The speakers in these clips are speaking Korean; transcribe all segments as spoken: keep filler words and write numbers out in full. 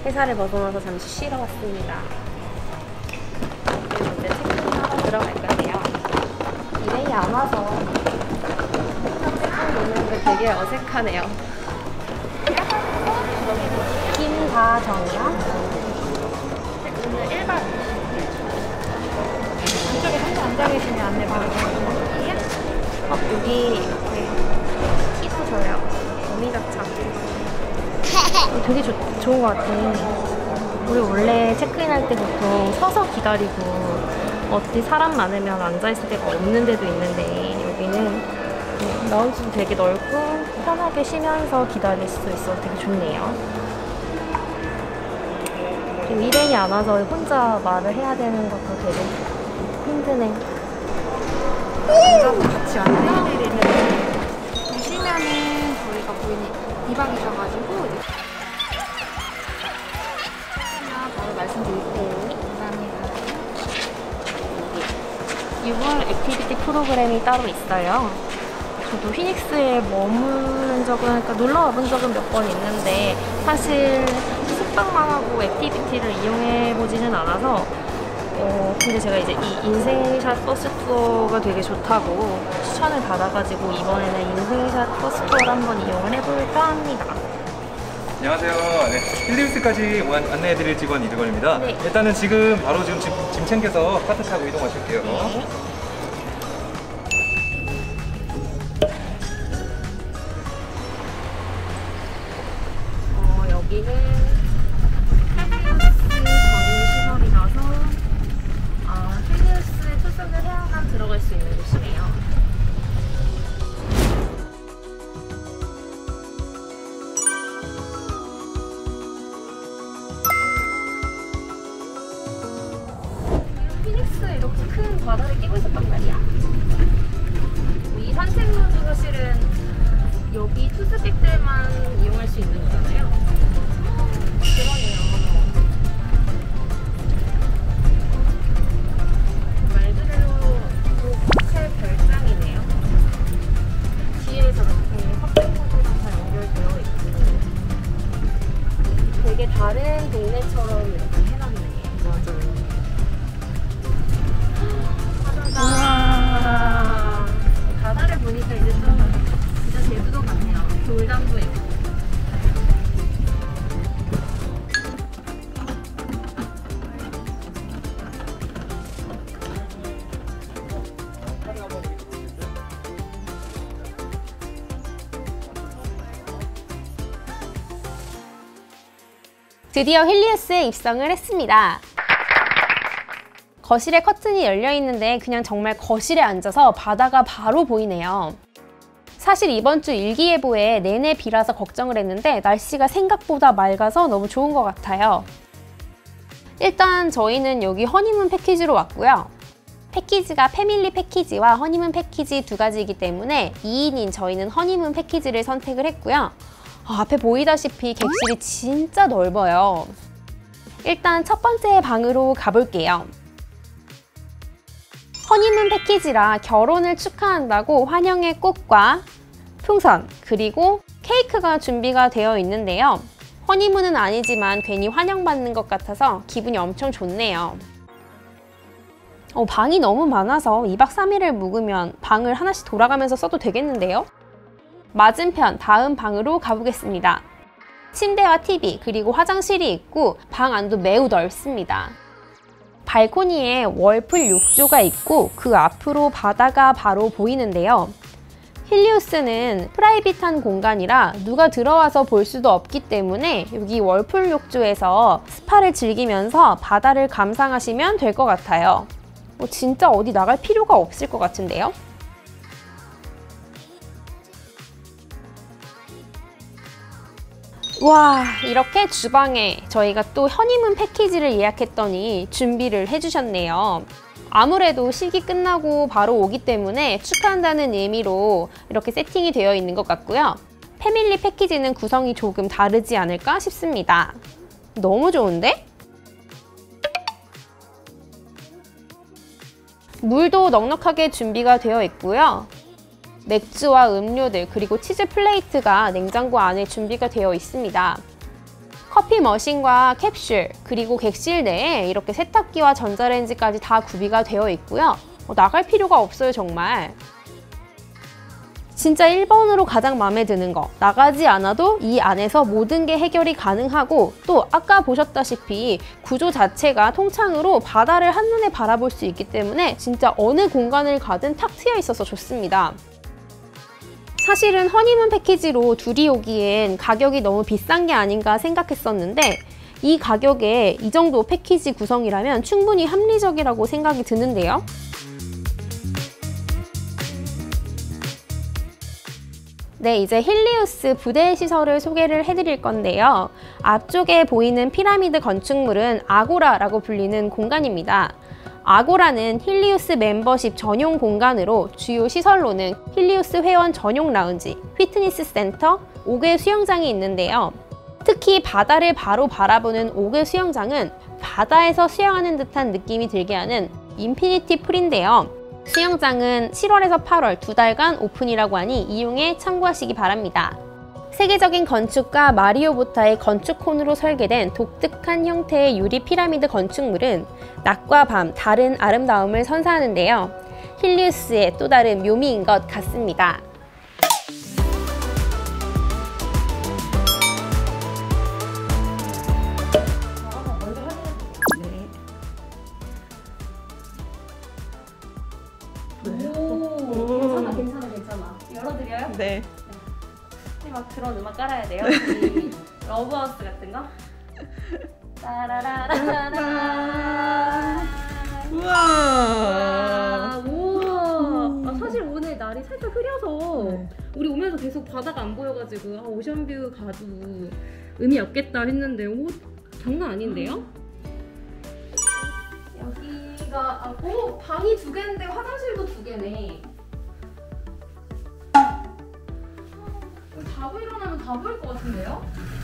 회사를 벗어나서 잠시 쉬러 왔습니다. 이제 체크인하러 들어갈 건데요. 일행이 안 와서 체크인 있는 게 되게 어색하네요. 김다정이요? 오늘 일 박 안쪽에 혼자 앉아 계시면 안내 바로 드릴게요. 어, 여기 네, 이쁘셔요. 어미자차. 되게 좋, 좋은 것 같아. 우리 원래 체크인할 때 보통 서서 기다리고 어디 사람 많으면 앉아있을 데가 없는 데도 있는데 여기는 라운지도 되게 넓고 편하게 쉬면서 기다릴 수 있어서 되게 좋네요. 그리고 일행이 안 와서 혼자 말을 해야 되는 것도 되게 힘드네. 앉아서 같이 안내해드리는데 보시면은 저희가 보이는 이 박이셔가지고 바로 말씀드릴게요. 감사합니다. 유월 액티비티 프로그램이 따로 있어요. 저도 휘닉스에 머무는 적은, 그러니까 놀러 와본 적은 몇 번 있는데 사실 숙박만 하고 액티비티를 이용해 보지는 않아서 어, 근데 제가 이제 이 인생샷 버스 투어가 되게 좋다고 추천을 받아가지고 이번에는 인생샷 버스 투어를 한번 이용을 해볼까 합니다. 안녕하세요. 네, 힐리우스까지 안내해드릴 직원 이두건입니다. 네. 일단은 지금 바로 지금 짐, 짐 챙겨서 카트 타고 이동하실게요. 네. 어, 여기는 힐리우스 전용시설이라서 아, 힐리우스에 투숙을 해야만 들어갈 수 있는 곳이네요. 휘닉스에 이렇게 큰 바다를 끼고 있었단 말이야. 이 산책로도 사실은 여기 투숙객들만 이용할 수 있는 거잖아요. 그러네요. 말 그대로 호텔 별장이네요. 뒤에 저렇게 커피모드랑 다 연결되어 있고 되게 다른 동네처럼 이렇게 해놨네. 맞아요. 우와, 바다를 보니까 이제 좀 진짜 제주도 같네요. 돌담도 있고. 드디어 힐리우스에 입성을 했습니다. 거실에 커튼이 열려 있는데 그냥 정말 거실에 앉아서 바다가 바로 보이네요. 사실 이번 주 일기예보에 내내 비라서 걱정을 했는데 날씨가 생각보다 맑아서 너무 좋은 것 같아요. 일단 저희는 여기 허니문 패키지로 왔고요. 패키지가 패밀리 패키지와 허니문 패키지 두 가지이기 때문에 이 인인 저희는 허니문 패키지를 선택을 했고요. 아, 앞에 보이다시피 객실이 진짜 넓어요. 일단 첫 번째 방으로 가볼게요. 허니문 패키지라 결혼을 축하한다고 환영의 꽃과 풍선, 그리고 케이크가 준비가 되어 있는데요. 허니문은 아니지만 괜히 환영받는 것 같아서 기분이 엄청 좋네요. 어, 방이 너무 많아서 이 박 삼 일을 묵으면 방을 하나씩 돌아가면서 써도 되겠는데요? 맞은편 다음 방으로 가보겠습니다. 침대와 티비, 그리고 화장실이 있고 방 안도 매우 넓습니다. 발코니에 월풀 욕조가 있고 그 앞으로 바다가 바로 보이는데요. 힐리우스는 프라이빗한 공간이라 누가 들어와서 볼 수도 없기 때문에 여기 월풀 욕조에서 스파를 즐기면서 바다를 감상하시면 될 것 같아요. 뭐 진짜 어디 나갈 필요가 없을 것 같은데요? 와, 이렇게 주방에 저희가 또 허니문 패키지를 예약했더니 준비를 해주셨네요. 아무래도 식이 끝나고 바로 오기 때문에 축하한다는 의미로 이렇게 세팅이 되어 있는 것 같고요. 패밀리 패키지는 구성이 조금 다르지 않을까 싶습니다. 너무 좋은데? 물도 넉넉하게 준비가 되어 있고요. 맥주와 음료들, 그리고 치즈 플레이트가 냉장고 안에 준비가 되어 있습니다. 커피 머신과 캡슐, 그리고 객실 내에 이렇게 세탁기와 전자레인지까지 다 구비가 되어 있고요. 어, 나갈 필요가 없어요, 정말. 진짜 일 번으로 가장 마음에 드는 거, 나가지 않아도 이 안에서 모든 게 해결이 가능하고, 또 아까 보셨다시피 구조 자체가 통창으로 바다를 한눈에 바라볼 수 있기 때문에 진짜 어느 공간을 가든 탁 트여 있어서 좋습니다. 사실은 허니문 패키지로 둘이 오기엔 가격이 너무 비싼 게 아닌가 생각했었는데, 이 가격에 이 정도 패키지 구성이라면 충분히 합리적이라고 생각이 드는데요. 네, 이제 힐리우스 부대 시설을 소개를 해드릴 건데요. 앞쪽에 보이는 피라미드 건축물은 아고라라고 불리는 공간입니다. 아고라는 힐리우스 멤버십 전용 공간으로 주요 시설로는 힐리우스 회원 전용 라운지, 피트니스 센터, 옥외 수영장이 있는데요. 특히 바다를 바로 바라보는 옥외 수영장은 바다에서 수영하는 듯한 느낌이 들게 하는 인피니티 풀인데요. 수영장은 칠월에서 팔월 두 달간 오픈이라고 하니 이용에 참고하시기 바랍니다. 세계적인 건축가 마리오 보타의 건축콘으로 설계된 독특한 형태의 유리 피라미드 건축물은 낮과 밤 다른 아름다움을 선사하는데요. 힐리우스의 또 다른 묘미인 것 같습니다. 괜찮아, 괜찮아, 괜찮아. 열어드려요? 네. 막 그런 음악 깔아야 돼요. 이 러브하우스 같은 거. 따라라라라라. 우와. 아, 우와. 아, 사실 오늘 날이 살짝 흐려서 네. 우리 오면서 계속 바다가 안 보여가지고 아, 오션뷰 가도 의미 없겠다 했는데 오, 장난 아닌데요? 여기가 아, 오, 방이 두 개인데 화장실도 두 개네. 자고 일어나면 다 보일 것 같은데요?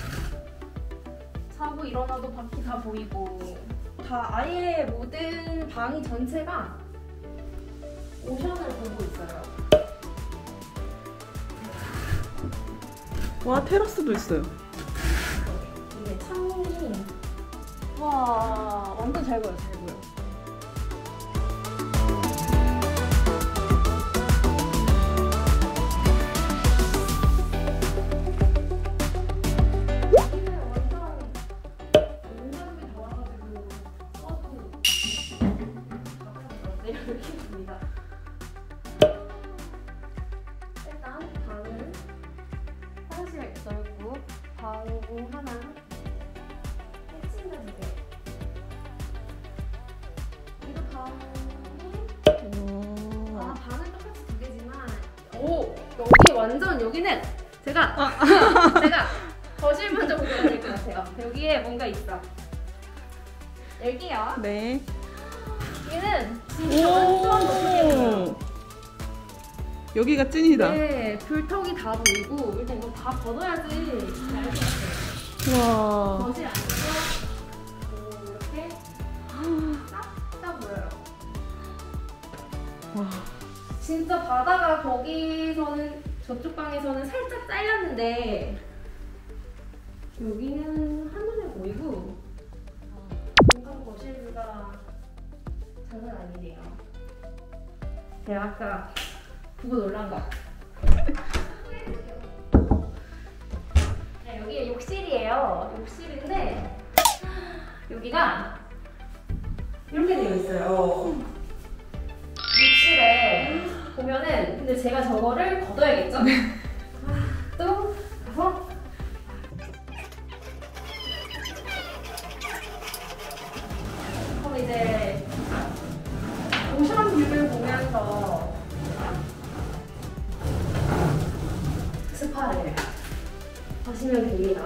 자고 일어나도 밖이 다 보이고 다 아예 모든 방이 전체가 오션을 보고 있어요. 와, 테라스도 있어요. 이게 창문이 와 완전 잘 보여, 잘 보여. 일단 방은 화장실 넓고 방 하나, 햇침대 두 개. 이거 방이 아 방은 똑같이 두 개지만 오 여기 완전 여기는 제가 제가 거실 먼저 보고 다닐 것 같아요. 여기에 뭔가 있어. 열게요. 네. 여기는 진짜 완전 넓게 여기가 찐이다. 네, 불턱이 다 보이고 일단 이거 다 걷어야지 알것 같아요. 와. 거실 안에서 이렇게 싹다 보여요. 와. 진짜 바다가 거기서는 저쪽 방에서는 살짝 잘렸는데 여기는 한눈에 보이고 공간 거실뷰가 장난 아니네요. 제가 아까 보고 놀란 거. 네, 여기 욕실이에요. 욕실인데 여기가 이렇게 되어 있어요. 욕실에 보면은 근데 제가 저거를 걷어야겠죠? 또 가서 그럼 이제 오션 뷰를 보면서 스파를 하시면 됩니다.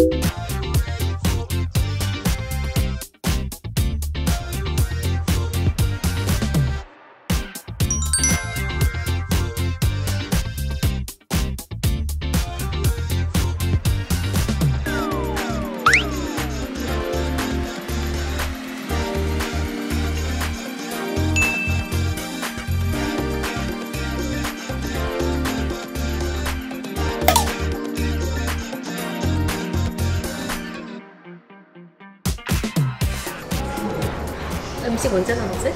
음식 언제 나오지?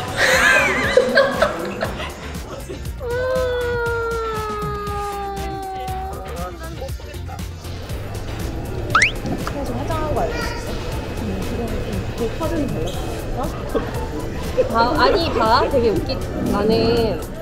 그래서 화장한 거 알고 있었어? 그 화장이 달랐어? 봐, 아니 봐 되게 웃기. 나는